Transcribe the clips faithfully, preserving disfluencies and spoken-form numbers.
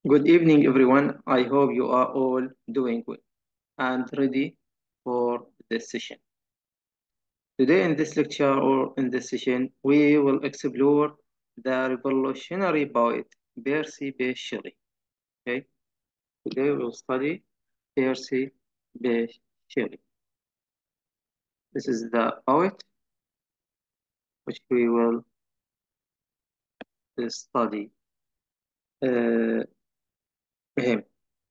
Good evening, everyone. I hope you are all doing well and ready for this session. Today, in this lecture or in this session, we will explore the revolutionary poet Percy Bysshe Shelley. Okay, today we will study Percy Bysshe Shelley. This is the poet which we will study uh, him.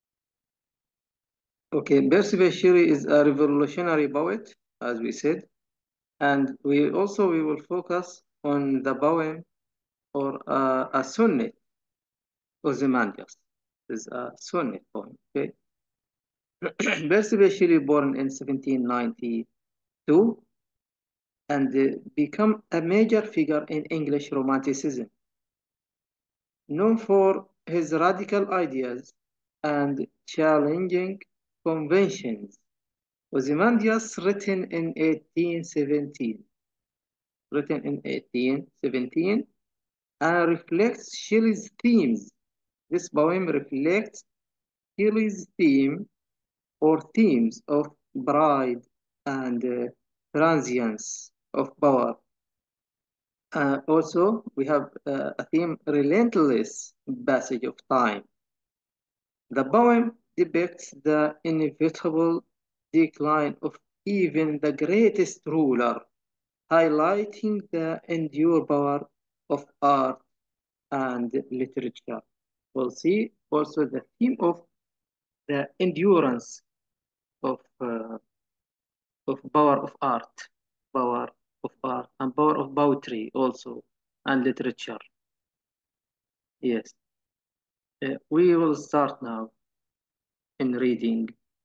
Okay, Percy Bysshe Shelley is a revolutionary poet, as we said. And we also we will focus on the poem or uh, a sonnet Ozymandias. Is a sonnet poem. Okay. Percy Bysshe Shelley born in seventeen ninety-two and uh, become a major figure in English Romanticism, known for his radical ideas and challenging conventions. Ozymandias, written in eighteen seventeen, written in eighteen seventeen, and reflects Shelley's themes. This poem reflects Shelley's theme or themes of pride and uh, transience of power. Uh, also, we have uh, a theme, relentless passage of time. The poem depicts the inevitable decline of even the greatest ruler, highlighting the enduring power of art and literature. We'll see also the theme of the endurance of, uh, of power of art, power of art, and power of poetry also, and literature. Yes. Uh, we will start now in reading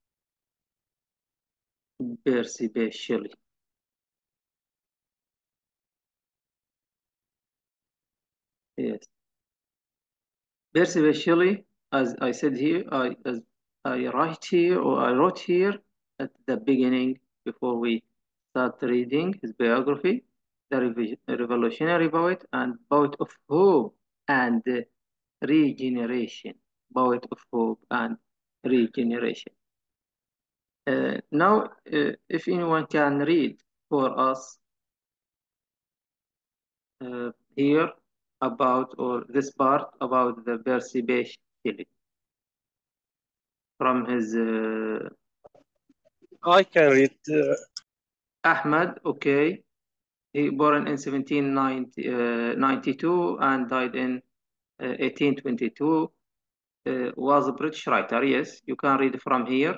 Percy Bysshe Shelley. Yes. Percy Bysshe Shelley, as I said here, I, as I write here, or I wrote here at the beginning before we start reading his biography, the rev- revolutionary poet and poet of hope and uh, regeneration, poet of hope and regeneration. Uh, now, uh, if anyone can read for us uh, here about, or this part about the Percy Bysshe Shelley from his uh, I can read. Uh, Ahmad, okay. He born in seventeen ninety-two and died in uh, eighteen twenty-two. Uh, was a British writer. Yes, you can read from here.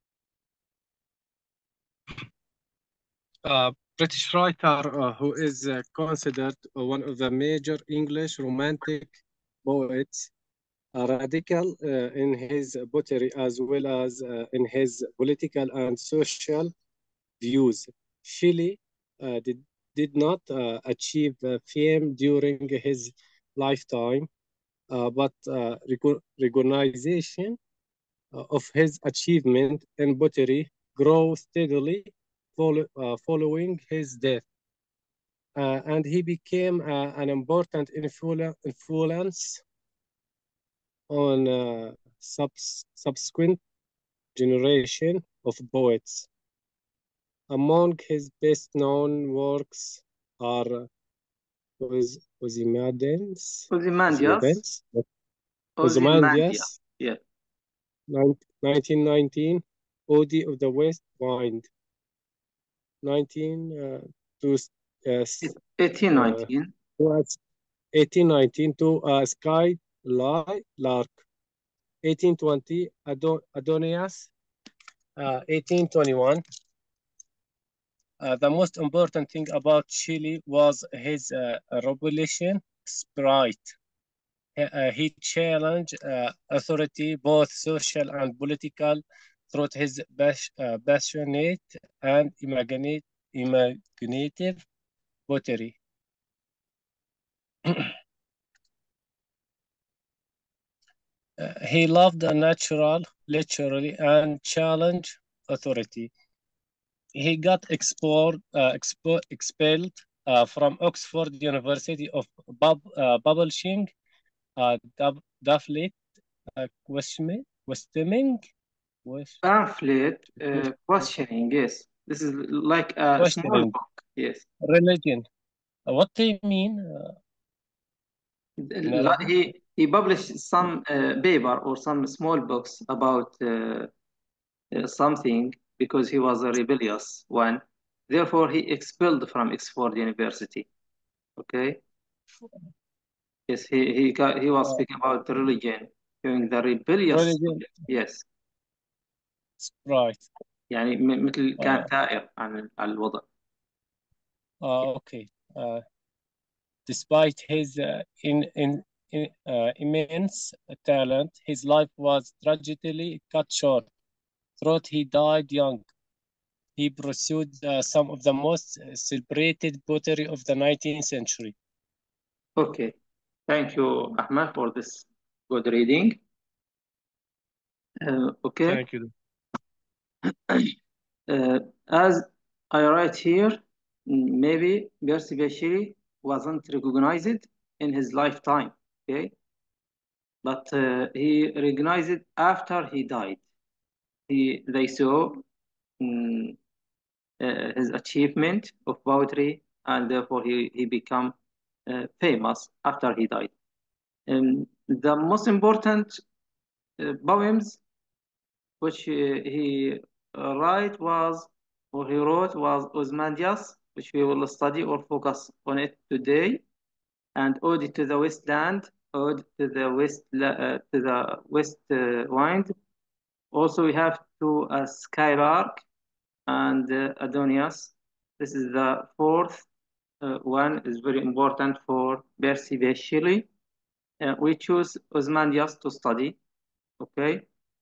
uh, British writer uh, who is uh, considered one of the major English romantic poets, uh, radical uh, in his poetry as well as uh, in his political and social views. Shelley uh, did, did not uh, achieve uh, fame during his lifetime, uh, but uh, rec- recognition uh, of his achievement in poetry grew steadily follow, uh, following his death. Uh, and he became uh, an important influ- influence on uh, subs- subsequent generation of poets. Among his best-known works are Oz- Ozymandias, Ozymandias. Ozymandias, Ozymandias. Ozymandias, Yeah. nineteen nineteen, Ode of the West Wind, nineteen uh, to uh, uh, eighteen nineteen. to eighteen nineteen to uh, Sky Lie Lark, eighteen twenty Adon Adonias, uh, eighteen twenty-one. Uh, the most important thing about Shelley was his uh, revolution spirit. He, uh, he challenged uh, authority, both social and political, through his pas- uh, passionate and imaginate, imaginative poetry. Uh, he loved the natural, literally, and challenged authority. He got explored, uh, expo- expelled uh, from Oxford University of Bub- uh, Publishing, uh, Dub- Dufflet, uh, questioning, questioning, ques- Pamphlet, uh, ques- questioning, yes. This is like a small questioning book, yes. religion. Uh, what do you mean uh, in Like Arabic? he he published some uh, paper or some small books about uh, uh, something because he was a rebellious one. Therefore, he expelled from Oxford University. Okay. Yes, he he got, he was Uh, speaking about the religion during the rebellious. religion, Yes. right. يعني م- مثل كان Uh, ثائر عن عن الوضع. uh, okay. Uh, despite his uh, in, in, in, uh, immense talent, his life was tragically cut short. Throughout he died young. He pursued uh, some of the most celebrated pottery of the nineteenth century. Okay. Thank you, Ahmed, for this good reading. Uh, okay. Thank you. Uh, as I write here, maybe Percy Bysshe wasn't recognized in his lifetime. Okay. But uh, he recognized it after he died. He, they saw mm, uh, his achievement of poetry, and therefore he, he became uh, famous after he died. And the most important uh, poems which uh, he uh, write was or he wrote was Ozymandias, which we will study or focus on it today, and Ode to the Westland, Ode to the West uh, to the West uh, Wind. Also, we have to uh, Skylark and uh, Adonias. This is the fourth uh, one is very important for Percy Bysshe. Uh, we choose Ozymandias to study. Okay.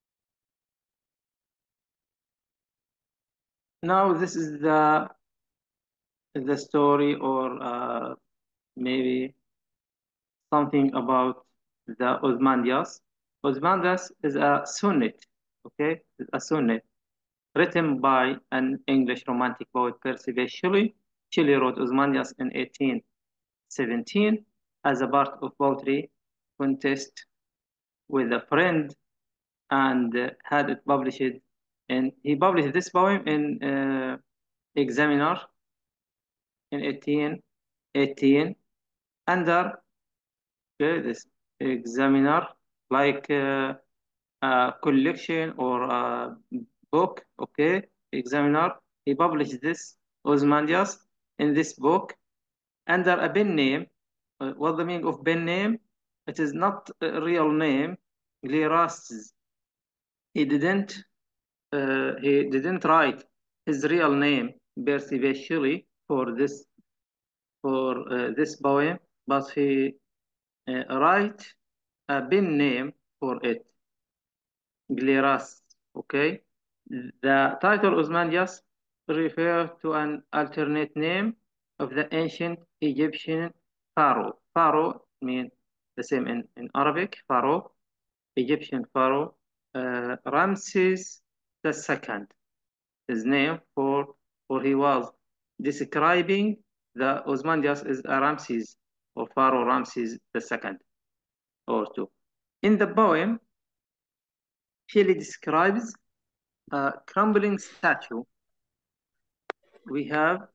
Now this is the the story or uh, maybe something about the Ozymandias. Ozymandias is a sonnet. Okay, it's a sonnet written by an English romantic poet Percy Bysshe Shelley. Shelley wrote Ozymandias in eighteen seventeen as a part of poetry contest with a friend and uh, had it published and he published this poem in uh, Examiner in eighteen eighteen under okay, this Examiner like uh, a collection or a book okay Examiner he published this Ozymandias in this book under a pen name. Uh, what the meaning of pen name? It is not a real name. Glirastes. He didn't. Uh, he didn't write his real name, Percy Bysshe, for this for uh, this poem, but he uh, write a pen name for it, Glirastes. Okay. The title Ozymandias refers to an alternate name of the ancient Egyptian pharaoh. Pharaoh means the same in, in Arabic, pharaoh, Egyptian pharaoh, uh, Ramses the second, his name for, for he was describing the Ozymandias as a Ramses or pharaoh Ramses the second or two. In the poem, Shelley describes a crumbling statue. We have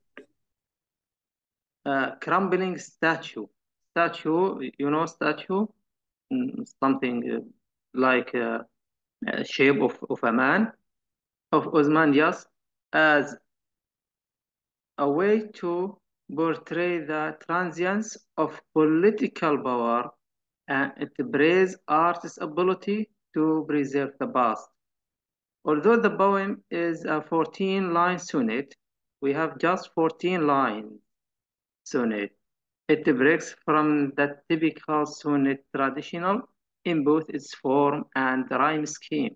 a crumbling statue. Statue, you know, statue, mm, something uh, like uh, a shape of, of a man, of Ozymandias, as a way to portray the transience of political power and it praise art's ability to preserve the past. Although the poem is a fourteen-line sonnet, we have just fourteen lines sonnet. It breaks from the typical sonnet traditional in both its form and rhyme scheme.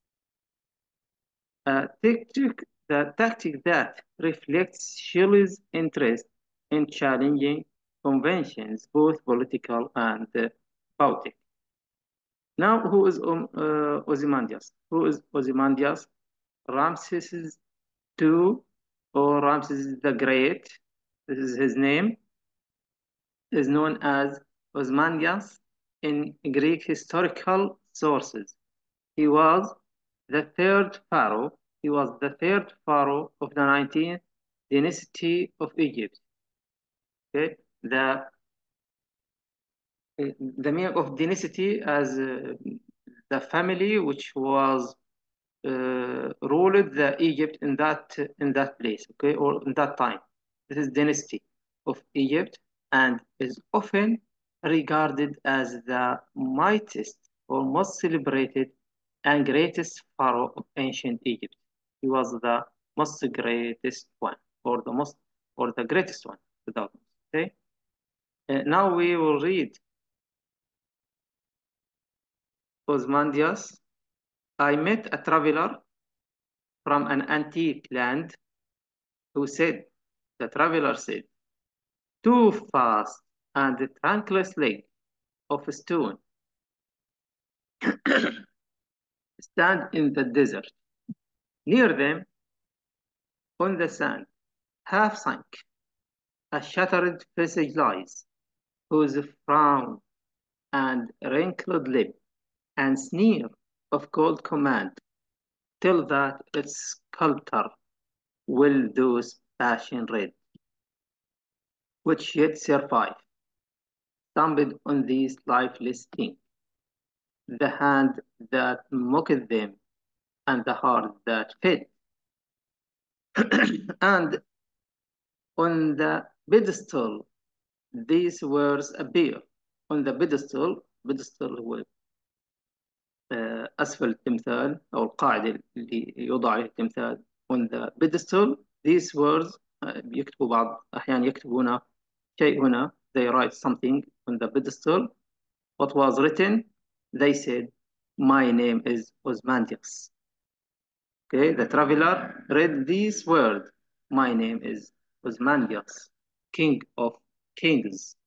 A tactic, the tactic that reflects Shelley's interest in challenging conventions, both political and uh, poetic. Now, who is um, uh, Ozymandias? Who is Ozymandias? Ramses the Second or Ramses the Great, this is his name, is known as Ozymandias in Greek historical sources. He was the third pharaoh. He was the third pharaoh of the nineteenth dynasty of Egypt. Okay, the the meaning of dynasty as uh, the family which was uh, ruled the Egypt in that in that place, okay, or in that time. This is dynasty of Egypt and is often regarded as the mightiest or most celebrated and greatest pharaoh of ancient Egypt. He was the most greatest one, or the most, or the greatest one, without. Okay. Uh, now we will read Osmandias. I met a traveler from an antique land who said, the traveler said, too fast and the trunkless leg of stone stand in the desert. Near them, on the sand, half sunk, a shattered visage lies, whose frown and wrinkled lip and sneer of cold command tell that its sculptor will those passion red, which yet survive, stumbled on these lifeless things, the hand that mocked them and the heart that fed. And on the pedestal, these words appear. On the pedestal, pedestal هو آه، أسفل التمثال أو القاعدة اللي يوضع عليه التمثال. On the pedestal, these words آه، يكتبوا بعض أحيانا يكتبون شيء هنا. They write something on the pedestal. What was written? They said, my name is Osmandias. Okay, the traveler read these words. My name is Osmandias, king of kings.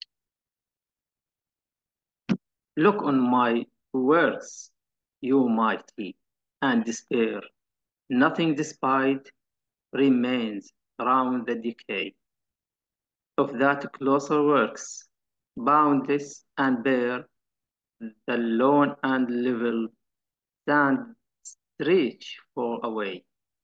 Look on my words, you mighty, and despair. Nothing despite remains round the decay of that closer works, boundless and bare, the lone and level sand stretch for away.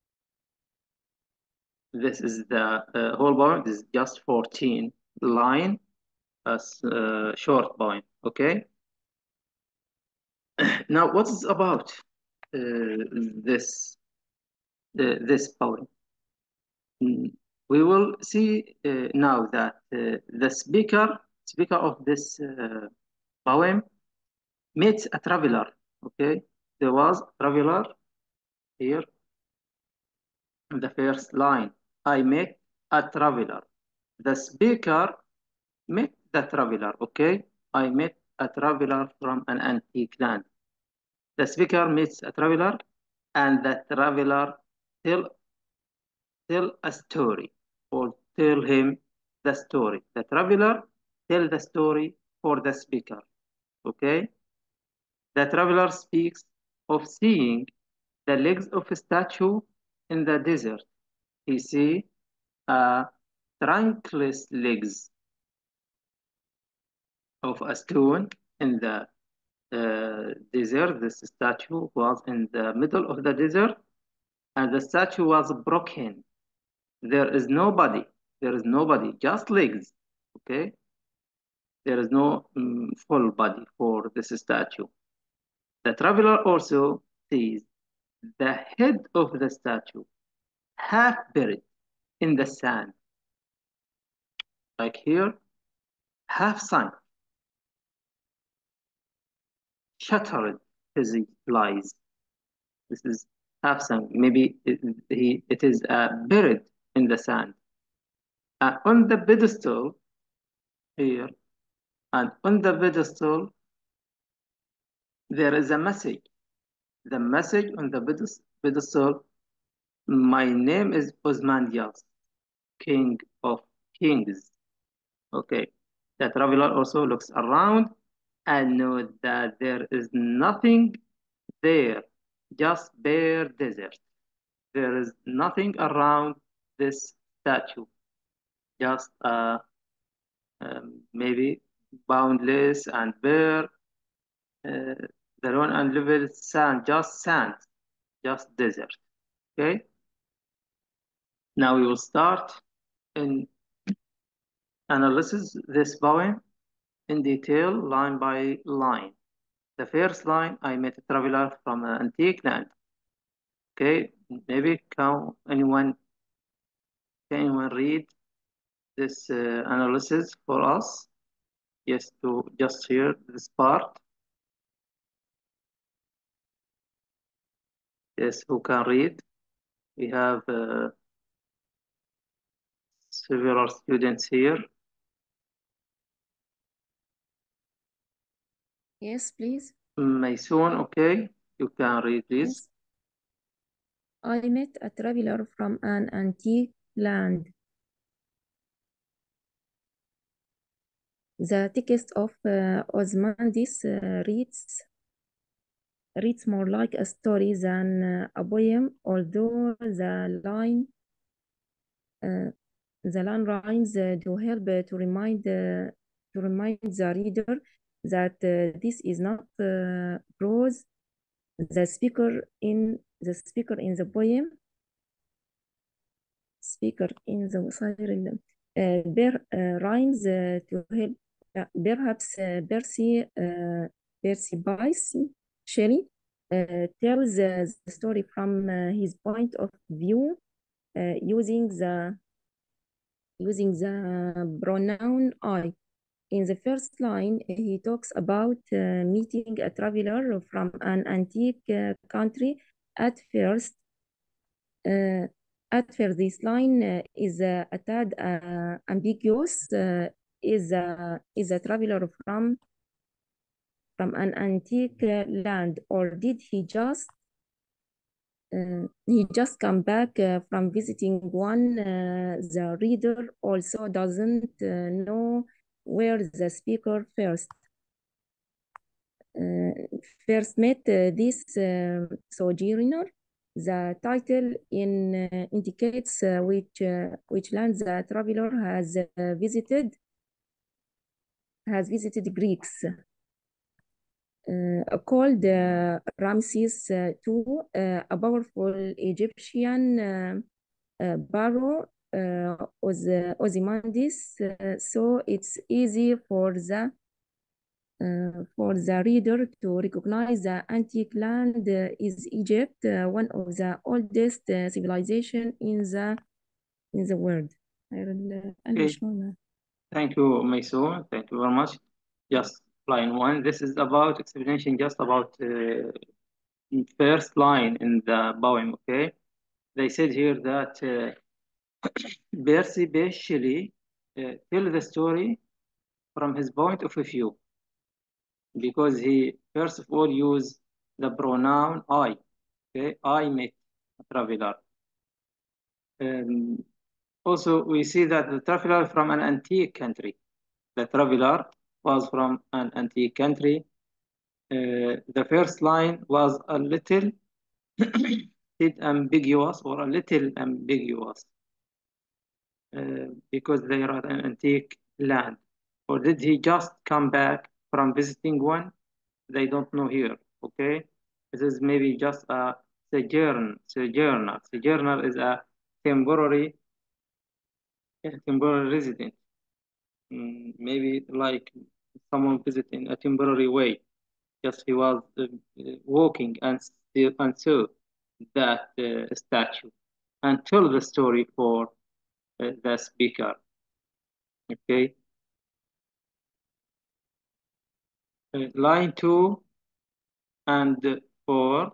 This is the uh, whole poem. This is just fourteen line, as uh, short poem. Okay. Now, what is about uh, this uh, this poem? Mm, We will see uh, now that uh, the speaker speaker of this uh, poem meets a traveler. Okay, there was a traveler here in the first line. I met a traveler. The speaker met the traveler. Okay, I met a traveler from an antique land. The speaker meets a traveler, and the traveler tell tell a story or tell him the story. The traveler tell the story for the speaker. Okay. The traveler speaks of seeing the legs of a statue in the desert. He see a trunkless legs of a stone in the uh, desert. This statue was in the middle of the desert, and the statue was broken. There is nobody. There is nobody, just legs. Okay. There is no um, full body for this statue. The traveler also sees the head of the statue half buried in the sand, like here, half sunk, shattered as it lies. This is half sunk. Maybe it, he, it is uh, buried in the sand. Uh, on the pedestal here, and on the pedestal, there is a message. The message on the pedestal, my name is Osmandias, king of kings. Okay. The traveler also looks around and knows that there is nothing there, just bare desert. There is nothing around this statue, just uh, um, maybe boundless and bare. Uh, the lone and level sand, just sand, just desert. Okay. Now we will start in analysis this poem in detail, line by line. The first line, I met a traveler from an antique land. Okay, maybe can anyone can anyone read this uh, analysis for us? Yes, to just hear this part. Yes, who can read? We have uh, several students here. Yes, please. Maysoon, okay, you can read this. Yes. I met a traveler from an antique land. The text of uh, Osmandis uh, reads, reads more like a story than uh, a poem, although the line uh, the line rhymes uh, to help uh, to remind uh, to remind the reader that uh, this is not uh, prose. The speaker in the speaker in the poem speaker in the siren uh, bear uh, rhymes uh, to help uh, perhaps uh, Percy uh, Percy Bysshe Shelley uh, tells uh, the story from uh, his point of view uh, using the using the pronoun I. In the first line, he talks about uh, meeting a traveler from an antique uh, country. At first, uh, at first, this line uh, is uh, a tad uh, ambiguous. Uh, is a is a traveler from from an antique uh, land, or did he just uh, he just come back uh, from visiting one? Uh, the reader also doesn't uh, know where the speaker first uh, first met uh, this uh, sojourner. The title in uh, indicates uh, which uh, which land the traveler has uh, visited has visited Greeks. Uh, called uh, Ramses uh, the second, uh, a powerful Egyptian uh, uh, pharaoh, uh, Oz Ozymandias. Uh, so it's easy for the uh, for the reader to recognize the antique land uh, is Egypt, uh, one of the oldest uh, civilization in the in the world. Okay. Thank you, Maysoon. Thank you very much. Just line one. This is about explanation just about uh, first line in the poem, okay? They said here that uh, Percy Bysshe Shelley uh, tell the story from his point of view because he first of all used the pronoun I, okay? I met a traveler. Um, also, we see that the traveler from an antique country. The traveler was from an antique country. Uh, the first line was a little ambiguous or a little ambiguous uh, because they are an antique land. Or did he just come back from visiting one? They don't know here, okay? This is maybe just a sojourn, sojourner. Sojourner is a temporary, a temporary resident. Mm, maybe like someone visiting a temporary way. Just he was uh, walking and still and saw that uh, statue and tell the story for uh, the speaker. Okay. Uh, line two and four.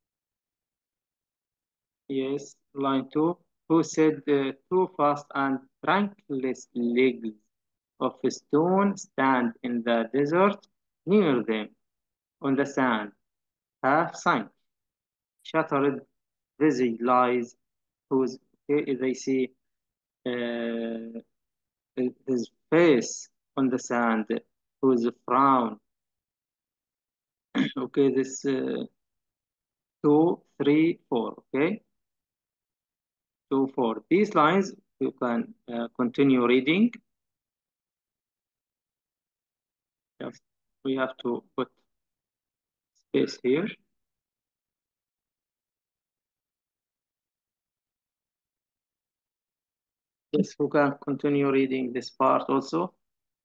Yes, line two. Who said uh, too fast and trunkless legs of stone stand in the desert near them on the sand, half sunk, shattered visage lies, whose okay, they see uh, his face on the sand, whose frown. Okay, this uh, two, three, four. Okay, two, four. These lines you can uh, continue reading. Just we have to put Yes, here. Yes, who can continue reading this part also?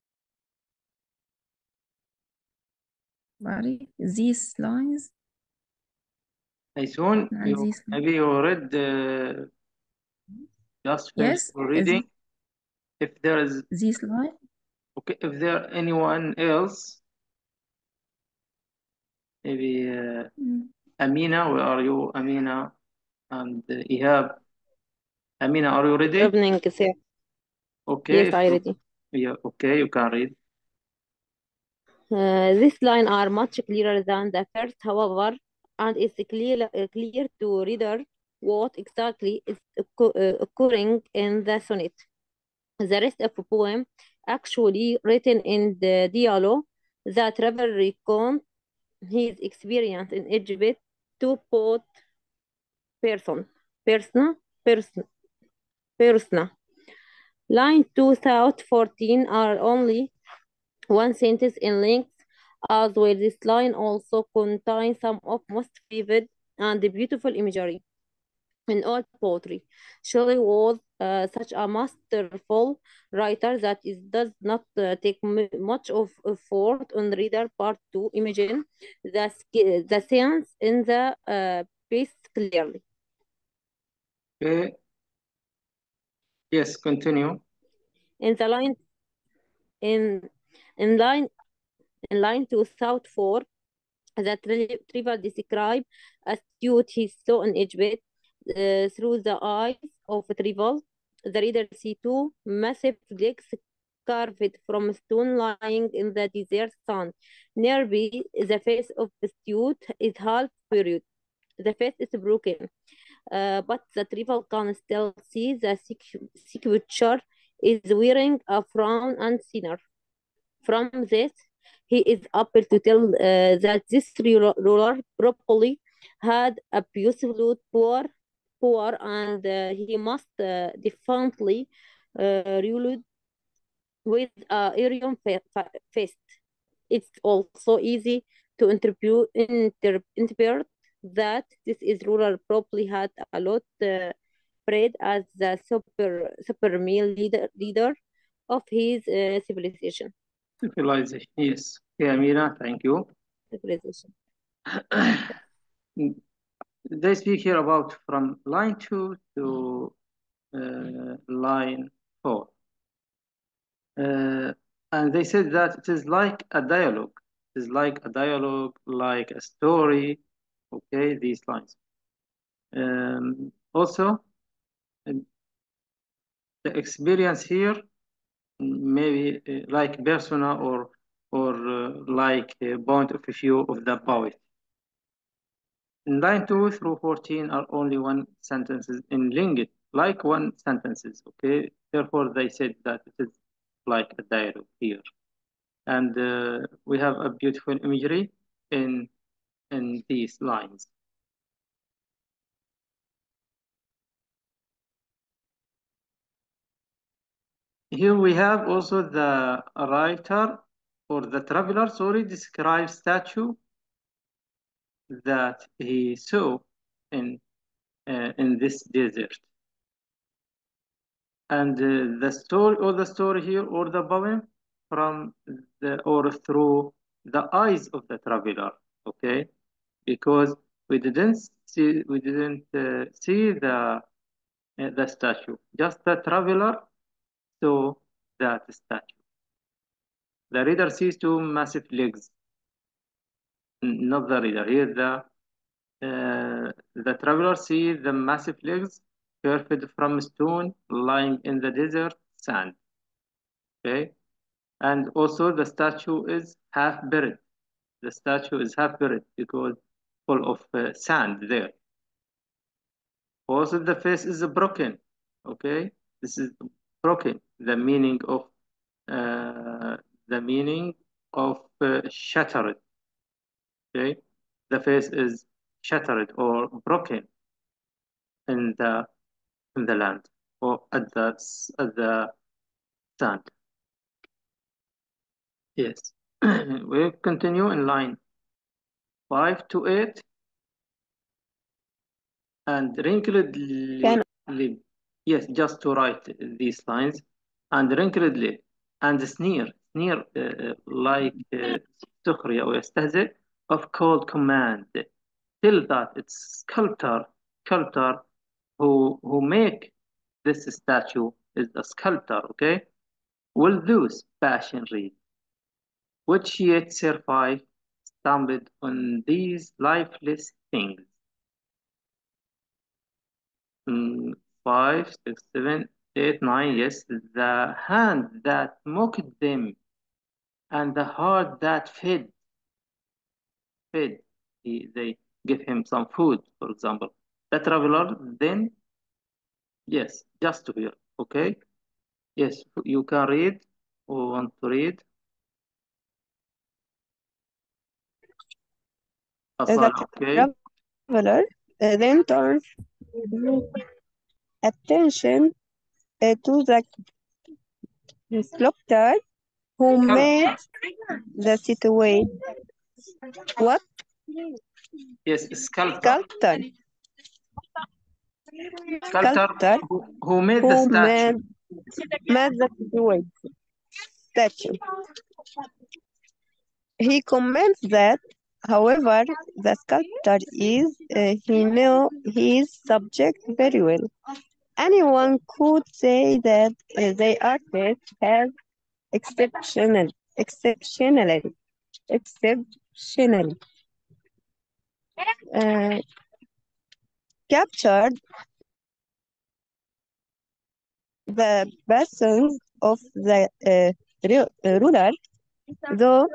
Sorry, these lines. Aysun, and you these maybe you read uh, just finished yes, reading. the- If there is this line. okay, if there anyone else, maybe uh, Mm. Amina, where are you, Amina? And uh, Ihab. Amina, are you ready? Evening, sir. Okay, Yes, if I you, ready. yeah, okay, you can read. Uh, this line are much clearer than the first, however, and it's clear, uh, clear to reader what exactly is occu- uh, occurring in the sonnet. The rest of the poem actually written in the dialogue. The traveler recounts his experience in Egypt to both person, persona, person, persona. Line two thousand fourteen are only one sentence in length, as well. This line also contains some of most vivid and beautiful imagery in all poetry. Shelley was uh, such a masterful writer that it does not uh, take m- much of effort on reader part to imagine the, sk- the sense in the uh, piece clearly. Okay, yes, continue. In the line in in line in line two thousand four, that tri- Trevor described as cute he saw in Egypt uh, through the eyes of Trevor. The reader see two massive legs carved from stone lying in the desert sun. Nearby, the face of the Stuart is half buried. The face is broken, uh, but the Trevor can still see the sculpture is wearing a frown and sinner. From this, he is able to tell uh, that this ruler probably had a beautiful poor, poor, and uh, he must uh, definitely uh, ruled with a Aryan fist. It's also easy to interpret, inter, interpret that this is ruler probably had a lot uh, pride as the super super male leader leader of his uh, civilization. Civilization, yes. Okay, Amina, thank you. Civilization. They speak here about from line two to uh, line four. Uh, and they said that it is like a dialogue. It is like a dialogue, like a story. Okay, these lines. Um, also, um, the experience here, maybe uh, like persona or or uh, like a point of view of the poet. In line two through fourteen are only one sentences in length, like one sentences. Okay, therefore they said that it is like a dialogue here, and uh, we have a beautiful imagery in in these lines. Here we have also the writer or the traveler, sorry, describes statue that he saw in uh, in this desert. And uh, the story or the story here or the poem from the or through the eyes of the traveler, okay? Because we didn't see we didn't uh, see the uh, the statue, just the traveler saw that statue. The reader sees two massive legs, not the reader. Here the uh, the traveler sees the massive legs carved from stone lying in the desert sand. Okay, and also the statue is half buried. The statue is half buried because full of uh, sand there. Also, the face is broken. Okay, this is broken. The meaning of uh, the meaning of uh, shattered. Okay, the face is shattered or broken in the in the land or at the at the sand. Yes, we continue in line five to eight, and wrinkled Can lip. Yes, just to write these lines. And wrinkled lip. And sneer. Sneer uh, like uh, سخرية أو يستهزئ of cold command. Till that it's sculptor, sculptor who who make this statue is a sculptor, okay? Will lose passion read, which yet survive, stumbled on these lifeless things. Mm, five, six, seven, eight, nine. Yes, the hand that mocked them, and the heart that fed, fed. He, they give him some food, for example. The traveler then, yes, just to hear. Okay. Yes, you can read or want to read. the Asala, okay. traveler uh, then turns attention uh, to the sculptor who made the situation. What? Yes, sculptor. Sculptor. Sculptor Sculptor who, who made the who statue. made, made the situation. Statue. He comments that, however, the sculptor is, uh, he knew his subject very well. Anyone could say that uh, the artist has exceptional, exceptionally, exceptionally uh, captured the passions of the uh, ru- uh, ruler, though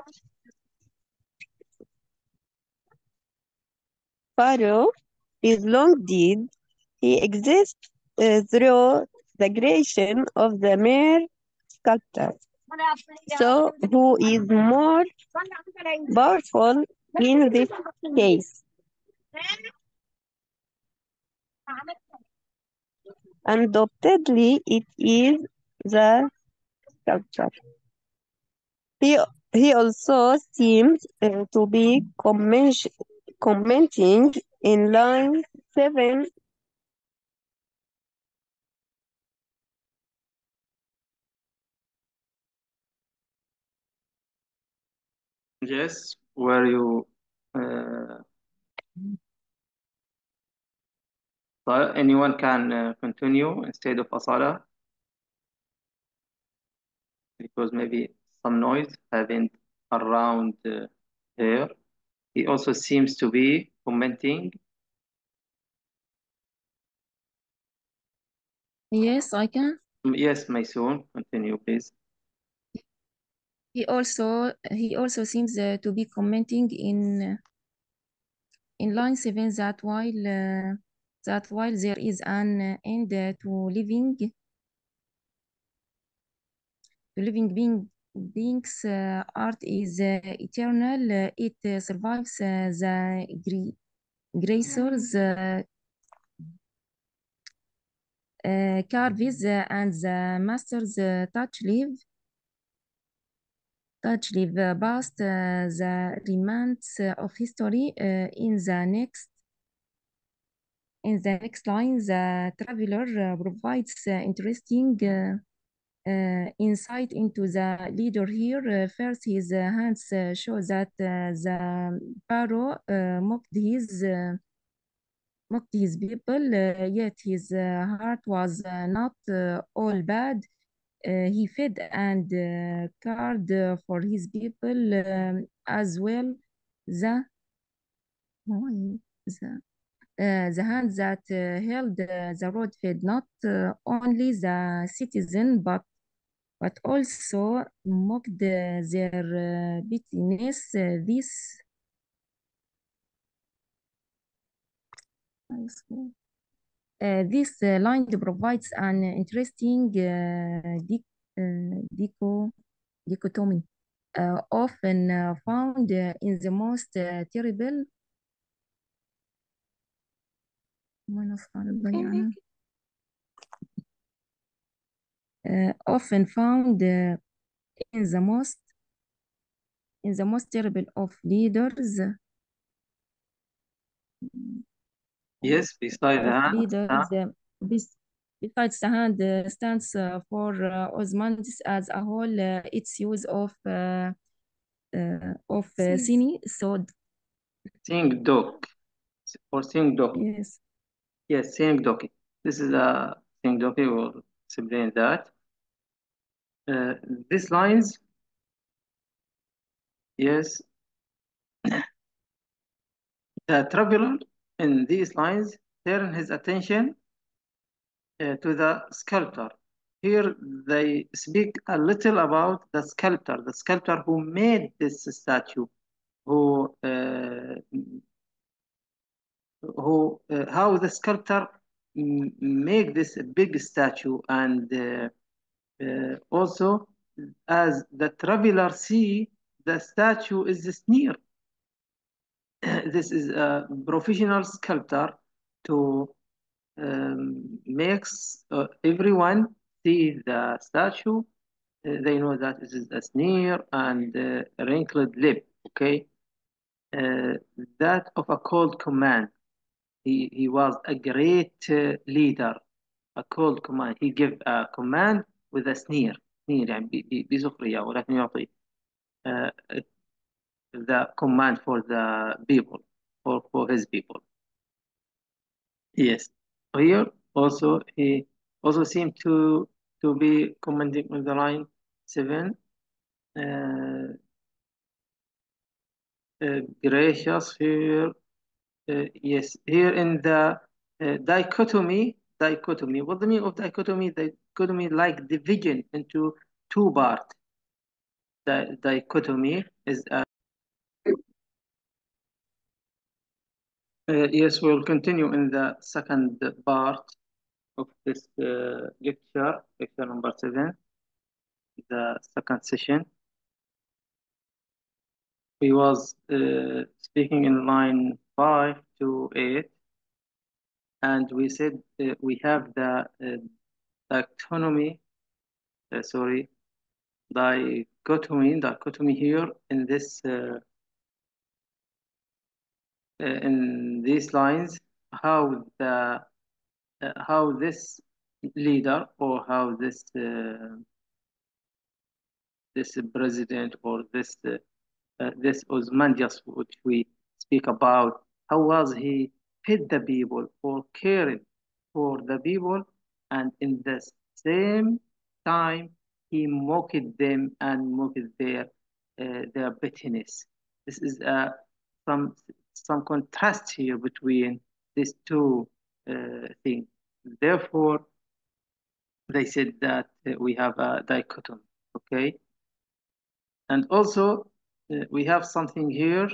Pharaoh is long dead. He exists uh, through the creation of the mere sculptor. So, who is more powerful in this case? Undoubtedly, it is the sculptor. He, he also seems uh, to be comment, commenting in line seven. Yes, where you uh, so anyone can uh, continue instead of Asala, because maybe some noise happened around uh, here. He also seems to be commenting. Yes, I can. Mm, Yes, Maysoon, continue, please. He also he also seems uh, to be commenting in in line seven that while uh, that while there is an uh, end uh, to living to living being beings, uh, art is uh, eternal. Uh, it uh, survives uh, the gre- gracers, uh, uh, carves, uh, and the masters uh, touch live touch live uh, past uh, the remnants uh, of history. Uh, in the next In the next line, the traveler uh, provides uh, interesting uh, uh, insight into the leader here. Uh, first, his uh, hands uh, show that uh, the pharaoh uh, mocked his uh, mocked his people, uh, yet his uh, heart was uh, not uh, all bad. Uh, he fed and uh, cared uh, for his people um, as well. The, the Uh, the hand that uh, held uh, the road fed not uh, only the citizen but but also mocked uh, their uh, bitterness. Uh, this uh, this uh, line provides an interesting uh, dic uh, dico dichotomy, uh, often uh, found uh, in the most uh, terrible. Uh, often found uh, in the most in the most terrible of leaders. Yes, beside the of hand. leaders. Huh? uh, bes- Besides the hand uh, stands uh, for uh, Osmanthus as a whole. Uh, its use of uh, uh, of uh, Sini. So Sing dog or sing dog. yes, Yes, sing doki. This is a sing doki. Will explain that. Uh, these lines, yes, the traveler in these lines turn his attention uh, to the sculptor. Here they speak a little about the sculptor, the sculptor who made this statue, who uh, who uh, how the sculptor m- make this big statue, and uh, uh, also as the traveler see the statue is near. This is a professional sculptor to um, makes uh, everyone see the statue. Uh, they know that it is a sneer and uh, a wrinkled lip. Okay, uh, that of a cold command. He he was a great uh, leader. A cold command. He gave a command with a sneer. sneer يعني ب- ب- بسخرية ولكن يعطي uh, the command for the people or for his people. Yes. Here also he also seemed to to be commenting on the line seven. Uh, uh, gracious here. Uh, yes, here in the uh, dichotomy. Dichotomy. What the meaning of dichotomy? Dichotomy like division into two parts. The dichotomy is a uh, yes. We'll continue in the second part of this uh, lecture, lecture number seven, the second session. We was uh, speaking in line five to eight, and we said uh, we have the uh, dichotomy, uh, sorry, dichotomy, dichotomy here in this uh, uh, in these lines, how the uh, how this leader or how this uh, this president or this uh, uh, this Osmandias which we speak about, how was he fed the people or caring for the people, and in the same time he mocked them and mocked their uh, their bitterness. This is uh, some some contrast here between these two uh, things. Therefore, they said that uh, we have a dichotomy. Okay, and also uh, we have something here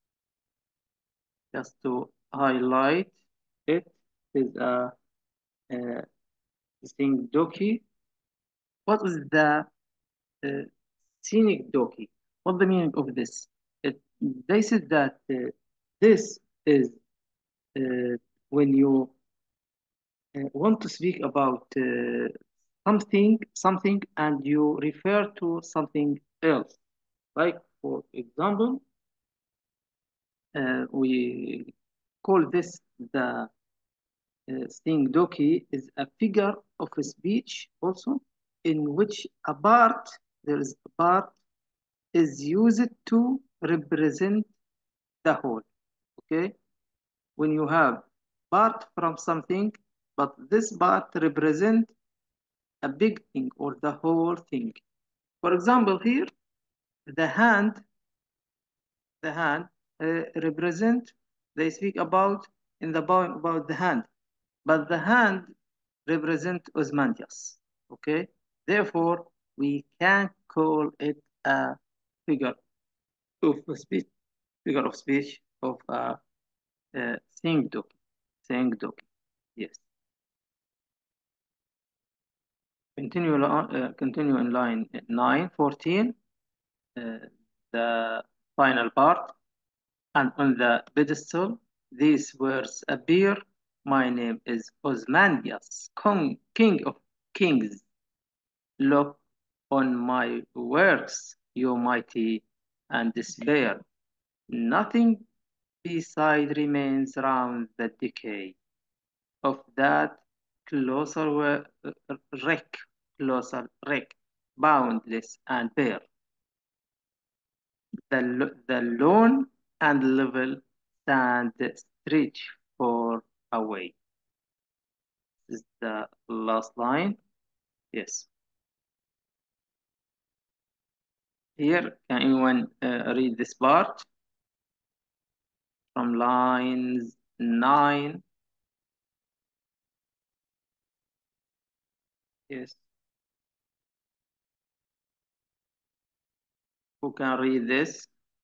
just to highlight it. Is a, a thing doki. What is the uh, scenic doki? What the meaning of this? It, they said that uh, this is uh, when you uh, want to speak about uh, something, something, and you refer to something else. Like for example, uh, we call this the uh, doki is a figure of a speech also in which a part, there is a part is used to represent the whole. Okay, when you have part from something, but this part represent a big thing or the whole thing. For example, here the hand, the hand uh, represent. They speak about in the poem about the hand, but the hand represent Osmandias. Okay, therefore we can call it a figure of speech, figure of speech of a uh, Singdoki. Singdoki. Yes. Continue, uh, continue in line nine, fourteen, uh, the final part. And on the pedestal, these words appear. My name is Osmandias, king of kings. Look on my works, you mighty, and despair. Nothing B-side remains round the decay of that closer wreck, closer wreck, boundless and bare. The, the lone and level stand stretch far away. This is the last line. Yes. Here, can anyone uh, read this part? From lines nine. Yes. Who can read this?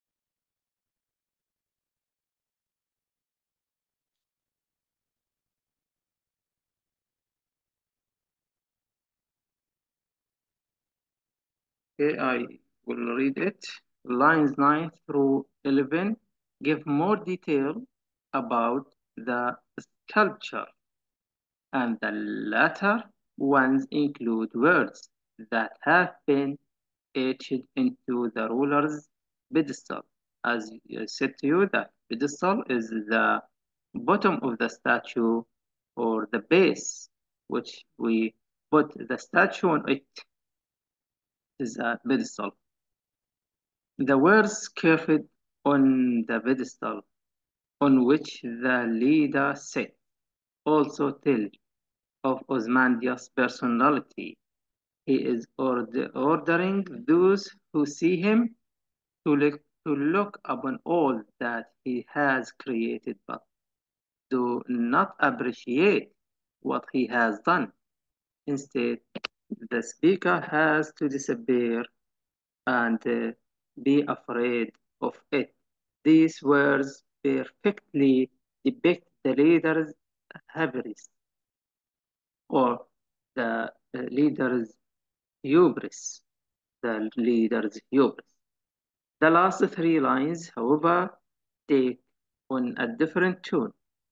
Okay, I will read it. Lines nine through eleven give more detail about the sculpture, and the latter ones include words that have been etched into the ruler's pedestal. As I said to you, that pedestal is the bottom of the statue or the base, which we put the statue on it, is a pedestal. The words carved on the pedestal on which the leader sat also tell of Ozymandias' personality. He is order ordering those who see him to look, to look upon all that he has created, but do not appreciate what he has done. Instead, the speaker has to disappear and uh, be afraid of it. These words perfectly depict the leader's hubris or the uh, leader's hubris. The leader's hubris. The last three lines, however, take on a different tune.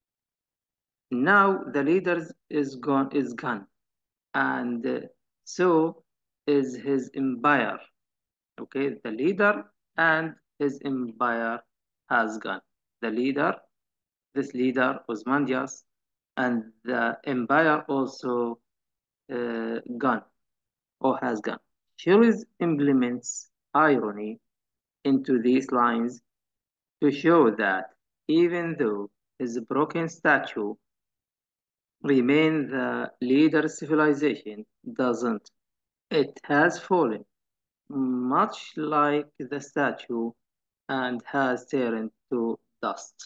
Now the leader is gone, is gone, and uh, so is his empire. Okay, the leader and his empire has gone. The leader, this leader, Ozymandias, and the empire also uh, gone or has gone. Shelley implements irony into these lines to show that even though his broken statue remains the leader's civilization doesn't. It has fallen, much like the statue, and has turned to dust.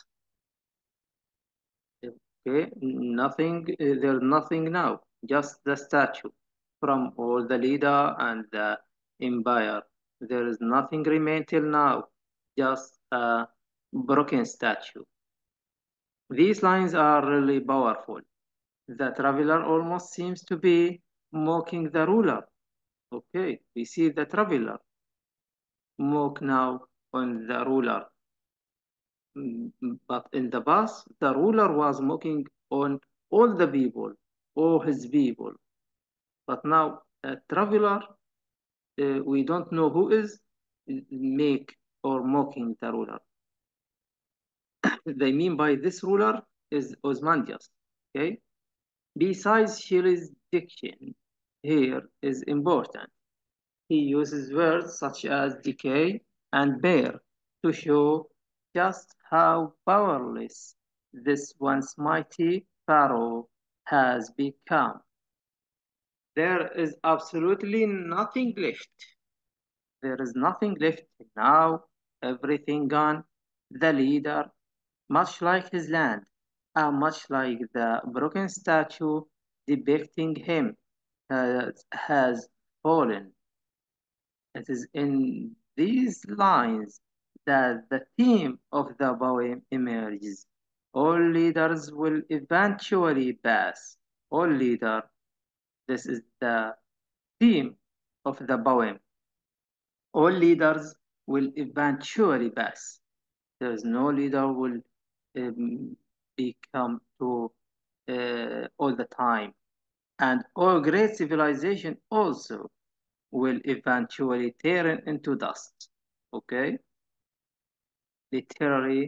Okay, nothing, uh, there's nothing now, just the statue from all the leader and the empire. There is nothing remain till now, just a broken statue. These lines are really powerful. The traveler almost seems to be mocking the ruler. Okay, we see the traveler mock now on the ruler. But in the past, the ruler was mocking on all the people, all his people. But now, a traveler, uh, we don't know who is make or mocking the ruler. They mean by this ruler is Ozymandias. Okay. Besides, Shelley's diction here is important. He uses words such as decay and bare to show just how powerless this once mighty pharaoh has become. There is absolutely nothing left. There is nothing left now, everything gone. The leader, much like his land, and much like the broken statue depicting him, has, has fallen. It is in these lines that the theme of the poem emerges. All leaders will eventually pass. All leaders, this is the theme of the poem. All leaders will eventually pass. There is no leader will um, become to uh, all the time. And all great civilization also will eventually turn into dust. Okay? Literally,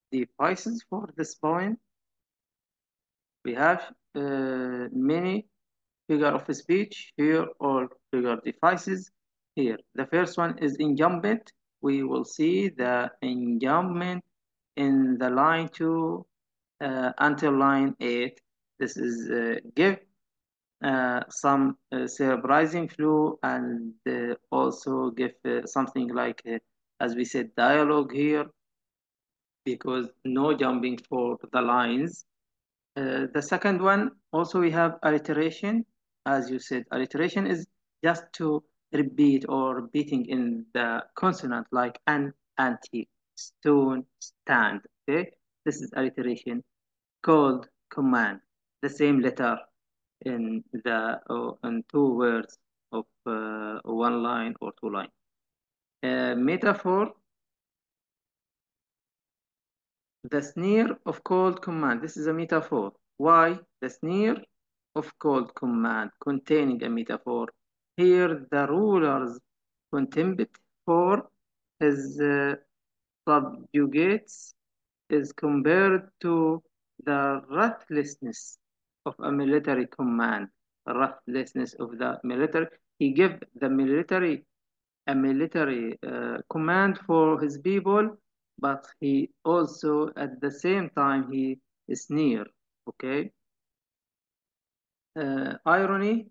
devices for this poem. We have uh, many figure of speech here or figure devices here. The first one is enjambment. We will see the enjambment in the line two uh, until line eight. This is uh, give uh, some uh, surprising flow and uh, also give uh, something like, uh, as we said, dialogue here because no jumping for the lines. Uh, the second one, also we have alliteration. As you said, alliteration is just to repeat or repeating in the consonant like an, anti, stone, stand. Okay, this is alliteration. Called, command, the same letter in the uh, in two words of uh, one line or two line. Uh, metaphor, the sneer of cold command. This is a metaphor. Why? The sneer of cold command containing a metaphor. Here, the ruler's contempt for his uh, subjugates is compared to the ruthlessness of a military command. Ruthlessness of the military. He gave the military a military uh, command for his people, but he also at the same time he is near. Okay. Uh, irony.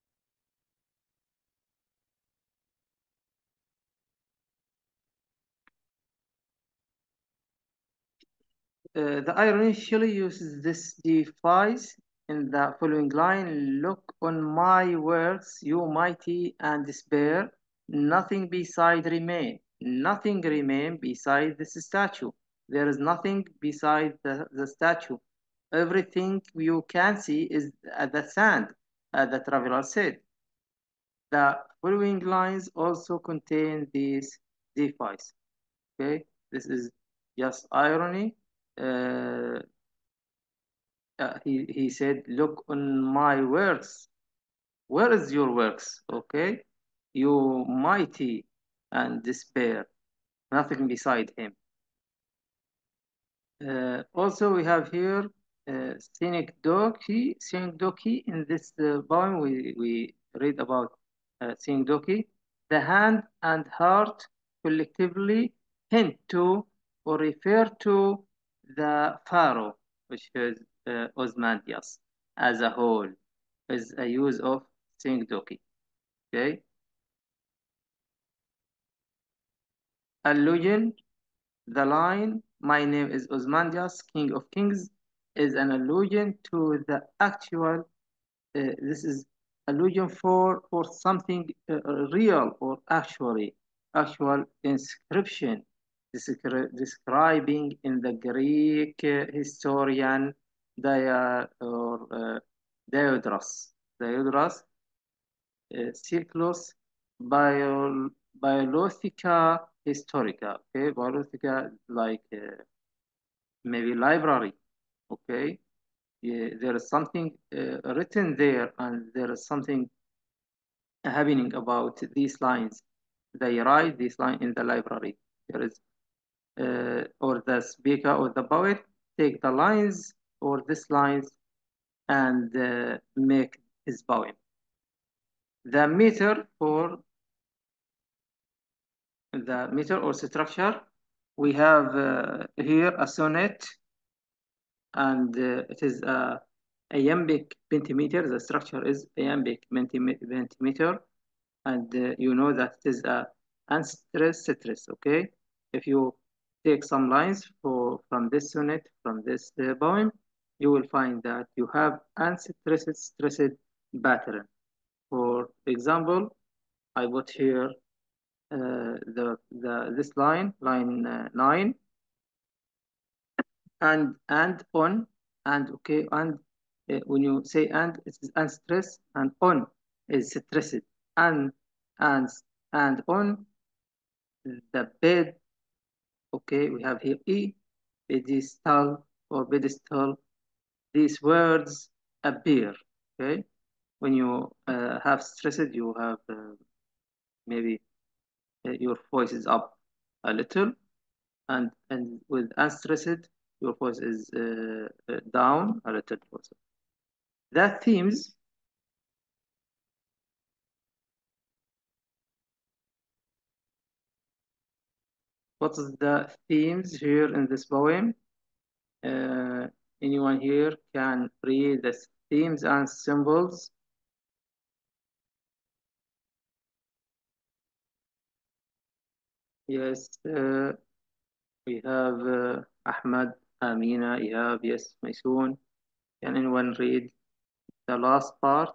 Uh, the irony usually uses this device in the following line: look on my works, you mighty, and despair. Nothing beside remain. Nothing remain beside this statue. There is nothing beside the, the statue. Everything you can see is at the sand, as the traveler said. The following lines also contain these devices. Okay, this is just irony. Uh, uh, he, he said, look on my works. Where is your works? Okay, you mighty and despair, nothing beside him. Uh, also, we have here uh, synecdoche. Synecdoche in this uh, poem, we, we read about uh, synecdoche. The hand and heart collectively hint to or refer to the pharaoh, which is uh, Osmandias, as a whole, is a use of synecdoche. Okay, allusion. The line, my name is Osmandias, King of Kings, is an allusion to the actual, uh, this is allusion for, for something uh, real or actually, actual inscription descri describing in the Greek uh, historian Dia, or uh, Diodorus. Diodorus, uh, Cyclos, Bio, Biologica Historica, okay, Biologica like uh, maybe library, okay, yeah, there is something uh, written there and there is something happening about these lines. They write this line in the library. There is, uh, or the speaker or the poet take the lines or these lines and uh, make his poem. The meter for the meter or structure, we have uh, here a sonnet, and uh, it is a iambic pentameter. The structure is iambic pentameter, and uh, you know that it is a unstressed stress. Okay, if you take some lines for from this sonnet, from this uh, poem, you will find that you have unstressed stressed pattern. For example, I put here uh, the the this line, line uh, nine, and and on, and okay, and uh, when you say and, it is unstressed, and on is stressed, and and and on the bed. Okay, we have here e pedestal or pedestal. These words appear. Okay, when you uh, have stressed, you have uh, maybe uh, your voice is up a little, and and with unstressed, your voice is uh, uh, down a little also. The themes. What is the themes here in this poem? Uh, anyone here can read the themes and symbols? Yes, uh, we have uh, Ahmad, Amina, Ihab, yes, Maysoon. Can anyone read the last part?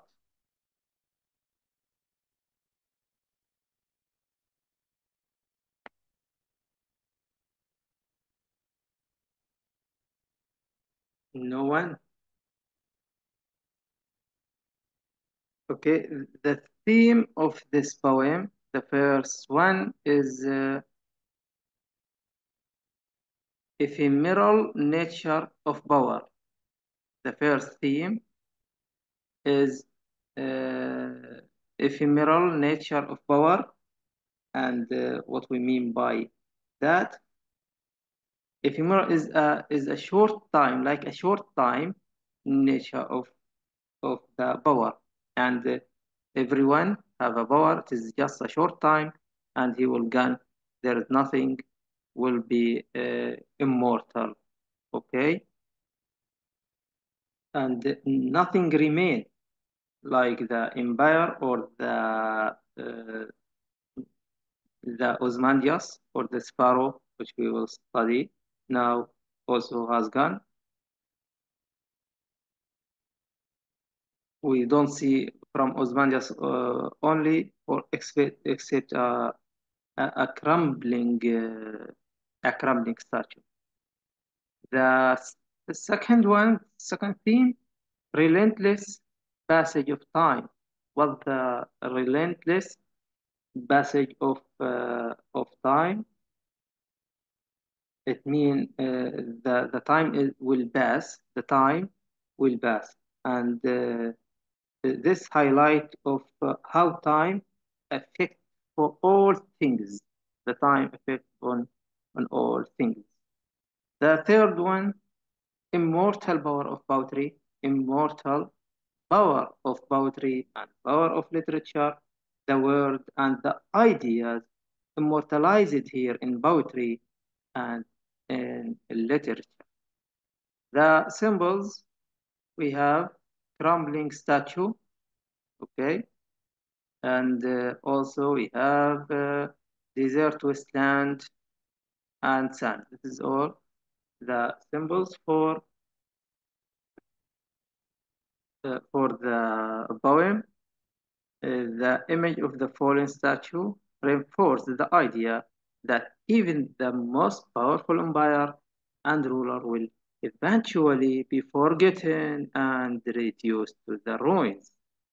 No one? Okay, the theme of this poem, the first one is uh, ephemeral nature of power. The first theme is uh, ephemeral nature of power, and uh, what we mean by that. Ephemeral is a is a short time, like a short time nature of of the power, and uh, everyone have a power. It is just a short time, and he will gone. There is nothing will be uh, immortal. Okay, and nothing remain like the empire or the uh, the Osmandias or the sparrow, which we will study now, also has gone. We don't see from Osmandias uh, only, or except, except uh, a, a crumbling, uh, a crumbling statue. The, the second one, second theme, relentless passage of time. What the relentless passage of uh, of time? It means uh, the the time is, will pass. The time will pass, and uh, this highlight of uh, how time affects for all things. The time effect on on all things. The third one, immortal power of poetry, immortal power of poetry and power of literature, the word and the ideas immortalized here in poetry and in literature. The symbols, we have crumbling statue, okay, and uh, also we have uh, desert wasteland and sand. This is all the symbols for uh, for the poem. Uh, the image of the fallen statue reinforces the idea that even the most powerful empire and ruler will eventually be forgotten and reduced to the ruins.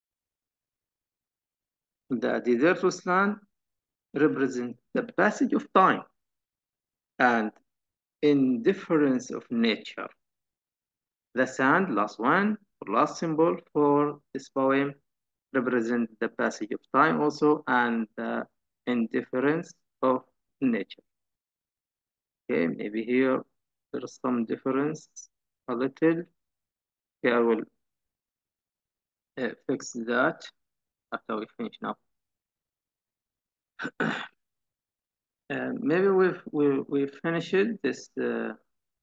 The desert wasteland represents the passage of time and indifference of nature. The sand, last one, last symbol for this poem, represents the passage of time also and the indifference of nature. Okay, maybe here there's some difference a little. Okay, I will uh, fix that after we finish now. uh, maybe we've we we finished this. Uh,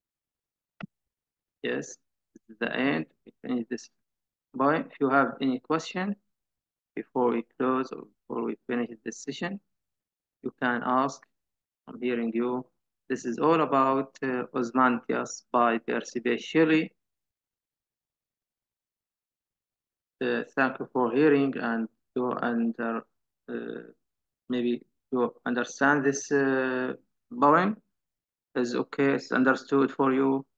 yes, this is the end. We finish this point. If you have any question before we close or before we finish this session, you can ask. I'm hearing you. This is all about uh, Osmanthus by Percy Bysshe Shelley. Uh, thank you for hearing and you under uh, maybe you understand this uh, poem. Is okay. It's understood for you.